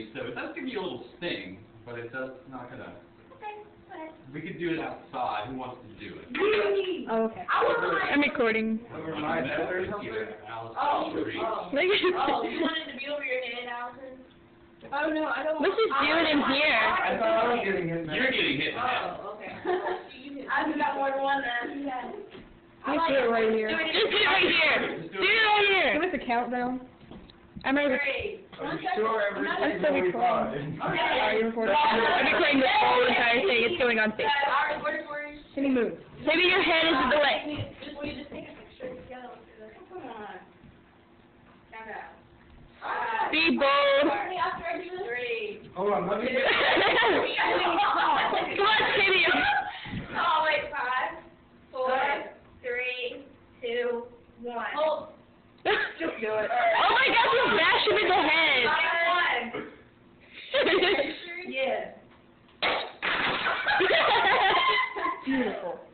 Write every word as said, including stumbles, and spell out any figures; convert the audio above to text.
tingly, so it does give you a little sting, but it does not gonna. Okay, go ahead. We could do it outside. Who wants to do it? Oh, okay. I'm recording. Over my head or something? Oh, oh. Oh, you wanted to be over your head, Allison? Oh, no, I don't want Let's just do it in here. I thought I was getting hit in the You're getting hit in the head. Oh, okay. I've got more than one then. Let's do it right here. Do it Just do it right here. Do it right here. Give us a countdown. I'm ready. Three. Are you sure I'm everything's still going recording. fine? Okay. Are you recording? I'm recording the whole entire thing. It's going on Facebook. I recorded for you. Can you move? Maybe your head is in the way. Just, will you just take a picture together? Come on. Count out. Five. Be bold. After I do this. Three. Hold on, let me get... Come on, Timmy. Oh, wait. Five, four, three, two, one. Hold. Just do it. Oh my gosh, you bashed him in the head. One. Yeah. Beautiful.